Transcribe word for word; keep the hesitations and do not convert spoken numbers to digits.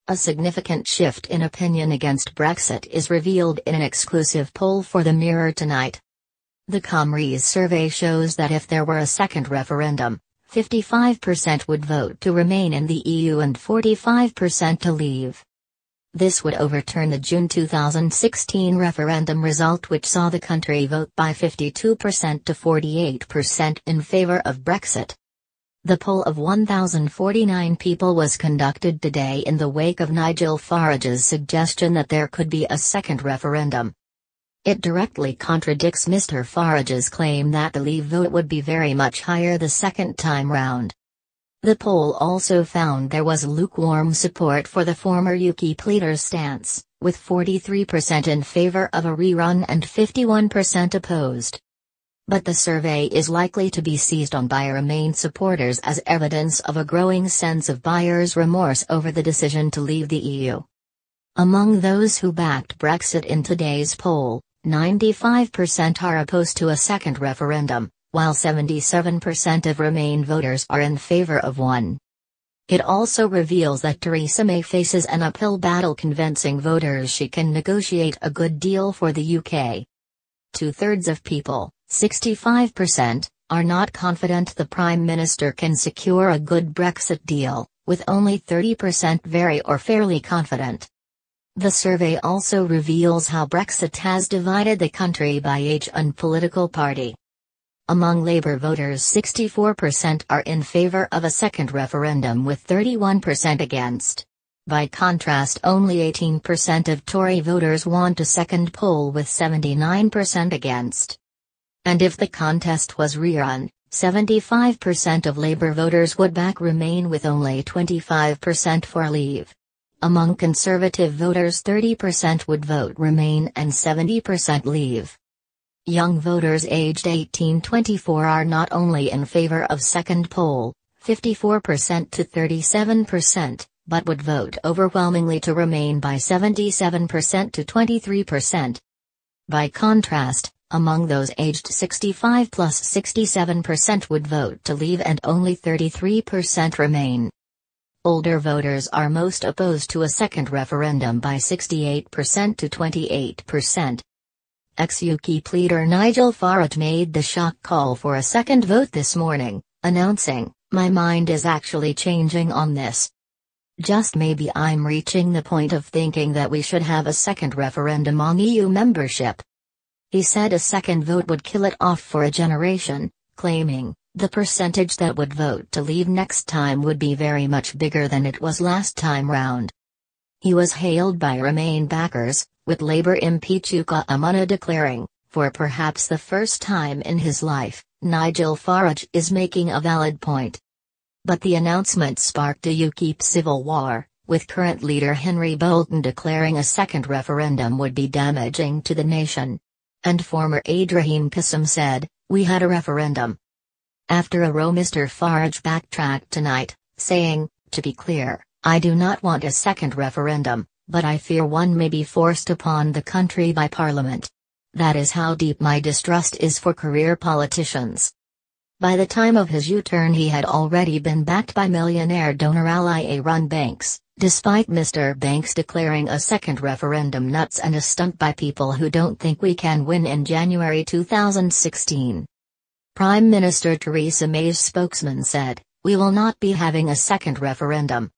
A significant shift in opinion against Brexit is revealed in an exclusive poll for the Mirror tonight. The Comries survey shows that if there were a second referendum, fifty-five percent would vote to remain in the E U and forty-five percent to leave. This would overturn the June two thousand sixteen referendum result, which saw the country vote by fifty-two percent to forty-eight percent in favor of Brexit. The poll of one thousand forty-nine people was conducted today in the wake of Nigel Farage's suggestion that there could be a second referendum. It directly contradicts Mister Farage's claim that the Leave vote would be very much higher the second time round. The poll also found there was lukewarm support for the former UKIP leader's stance, with forty-three percent in favour of a rerun and fifty-one percent opposed. But the survey is likely to be seized on by Remain supporters as evidence of a growing sense of buyer's remorse over the decision to leave the E U. Among those who backed Brexit in today's poll, ninety-five percent are opposed to a second referendum, while seventy-seven percent of Remain voters are in favour of one. It also reveals that Theresa May faces an uphill battle convincing voters she can negotiate a good deal for the U K. Two-thirds of people, sixty-five percent, are not confident the Prime Minister can secure a good Brexit deal, with only thirty percent very or fairly confident. The survey also reveals how Brexit has divided the country by age and political party. Among Labour voters, sixty-four percent are in favour of a second referendum with thirty-one percent against. By contrast, only eighteen percent of Tory voters want a second poll with seventy-nine percent against. And if the contest was rerun, seventy-five percent of Labour voters would back Remain with only twenty-five percent for Leave. Among Conservative voters, thirty percent would vote Remain and seventy percent Leave. Young voters aged eighteen to twenty-four are not only in favour of second poll, fifty-four percent to thirty-seven percent, but would vote overwhelmingly to Remain by seventy-seven percent to twenty-three percent. By contrast, among those aged sixty-five plus, sixty-seven percent would vote to Leave and only thirty-three percent Remain. Older voters are most opposed to a second referendum by sixty-eight percent to twenty-eight percent. Ex-UKIP leader Nigel Farage made the shock call for a second vote this morning, announcing, "My mind is actually changing on this. Just maybe I'm reaching the point of thinking that we should have a second referendum on E U membership." He said a second vote would kill it off for a generation, claiming, "The percentage that would vote to leave next time would be very much bigger than it was last time round." He was hailed by Remain backers, with Labour M P Chuka Umunna declaring, "For perhaps the first time in his life, Nigel Farage is making a valid point." But the announcement sparked a UKIP civil war, with current leader Henry Bolton declaring a second referendum would be damaging to the nation. And former aide Raheem Kassam said, "We had a referendum." After a row, Mister Farage backtracked tonight, saying, "To be clear, I do not want a second referendum, but I fear one may be forced upon the country by Parliament. That is how deep my distrust is for career politicians." By the time of his U-turn, he had already been backed by millionaire donor ally Arron Banks, despite Mister Banks declaring a second referendum nuts and a stunt by people who don't think we can win in January two thousand sixteen. Prime Minister Theresa May's spokesman said, "We will not be having a second referendum.